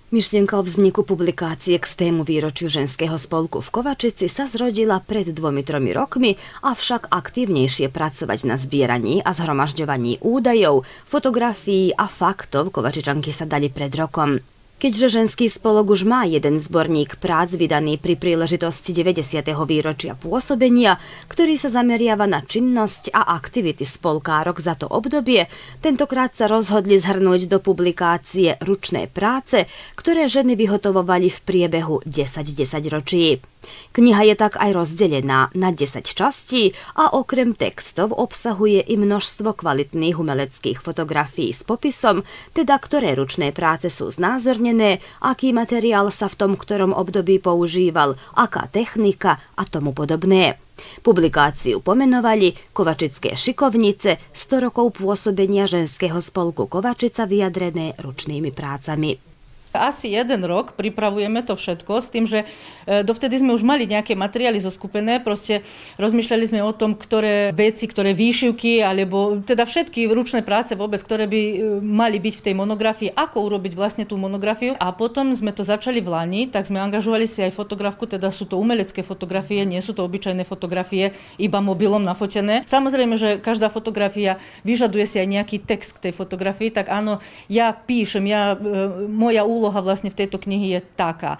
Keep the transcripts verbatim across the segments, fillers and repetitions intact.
Myšlienka o vzniku publikácie k stému výročiu ženského spolku v Kovačici sa zrodila pred dvomi tromi rokmi, avšak aktívnejšie pracovať na zbieraní a zhromažďovaní údajov, fotografií a faktov Kovačičanky sa dali pred rokom. Keďže ženský spolok už má jeden zborník prác vydaný pri príležitosti deväťdesiateho výročia pôsobenia, ktorý sa zameriava na činnosť a aktivity spolkárok za to obdobie, tentokrát sa rozhodli zhrnúť do publikácie ručné práce, ktoré ženy vyhotovovali v priebehu desať desaťročí. Kniha je tak aj rozdelená na desať častí a okrem textov obsahuje i množstvo kvalitných umeleckých fotografií s popisom, teda ktoré ručné práce sú znázornené, aký materiál sa v tom ktorom období používal, aká technika a tomu podobné. Publikáciu pomenovali Kovačické šikovnice, sto rokov pôsobenia ženského spolku Kovačica vyjadrené ručnými prácami. Asi jeden rok pripravujeme to všetko s tým, že dovtedy sme už mali nejaké materiály zoskupené, proste rozmýšľali sme o tom, ktoré veci, ktoré výšivky, alebo teda všetky ručné práce vôbec, ktoré by mali byť v tej monografii, ako urobiť vlastne tú monografiu. A potom sme to začali v lani, tak sme angažovali si aj fotografku, teda sú to umelecké fotografie, nie sú to obyčajné fotografie, iba mobilom nafotené. Samozrejme, že každá fotografia vyžaduje si aj nejaký text k tej fotografii, tak áno, ja píšem, ja, moja úloha Úloha vlastne v tejto knihy je taká.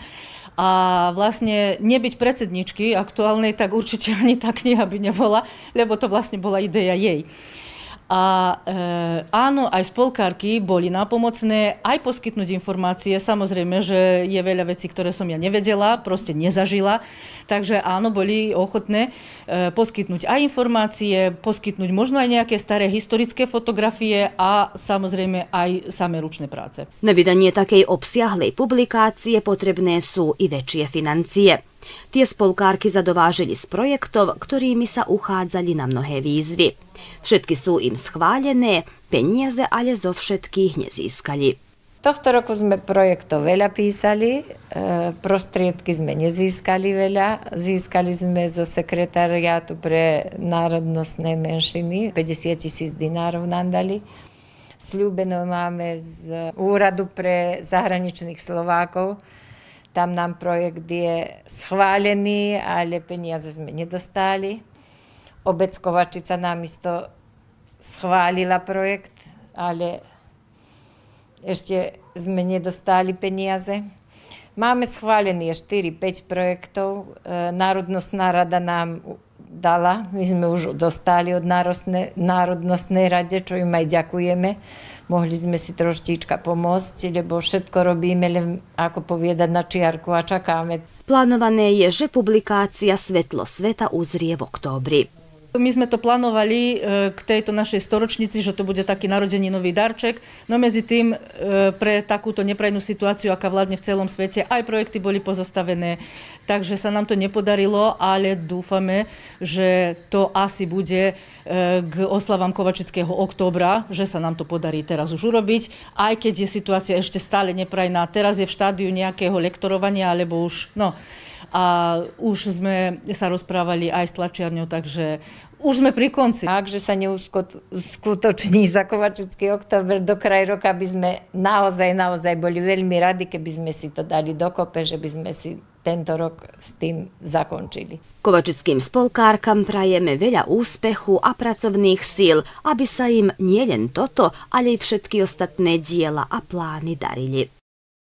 A vlastne nebyť predsedničky aktuálnej, tak určite ani tá kniha by nebola, lebo to vlastne bola idea jej. A e, áno, aj spolkárky boli nápomocné, aj poskytnúť informácie. Samozrejme, že je veľa vecí, ktoré som ja nevedela, proste nezažila. Takže áno, boli ochotné e, poskytnúť aj informácie, poskytnúť možno aj nejaké staré historické fotografie a samozrejme aj samé ručné práce. Na vydanie takej obsiahlej publikácie potrebné sú i väčšie financie. Tie spolkárky zadovážili z projektov, ktorými sa uchádzali na mnohé výzvy. Všetky sú im schválené, peniaze ale zo všetkých nezískali. Tohto roku sme projektov veľa písali, prostriedky sme nezískali veľa. Získali sme zo sekretariátu pre národnostné menšiny, päťdesiat tisíc dinárov nám dali. Sľúbeno máme z Úradu pre zahraničných Slovákov. Tam nám projekt je schválený, ale peniaze sme nedostali. Obec Kovačica nám isto schválila projekt, ale ešte sme nedostali peniaze. Máme schválené štyri päť projektov. Národnostná rada nám dala, my sme už dostali od Národnostnej rade, čo im aj ďakujeme. Mohli sme si troštička pomôcť, lebo všetko robíme len, ako povedať, na čiarku a čakáme. Plánované je, že publikácia Svetlo sveta uzrie v októbri. My sme to plánovali k tejto našej storočnici, že to bude taký narodeninový darček, no medzi tým pre takúto neprajnú situáciu, aká vládne v celom svete, aj projekty boli pozastavené, takže sa nám to nepodarilo, ale dúfame, že to asi bude k oslavám Kovačického októbra, že sa nám to podarí teraz už urobiť, aj keď je situácia ešte stále neprajná. Teraz je v štádiu nejakého lektorovania, alebo už, no, a už sme sa rozprávali aj s tlačiarňou, takže už sme pri konci. Akže sa neuskutoční za Kovačický október do kraj roka, by sme naozaj, naozaj boli veľmi radi, keby sme si to dali dokope, že by sme si tento rok s tým zakončili. Kovačickým spolkárkam prajeme veľa úspechu a pracovných síl, aby sa im nielen toto, ale i všetky ostatné diela a plány darili.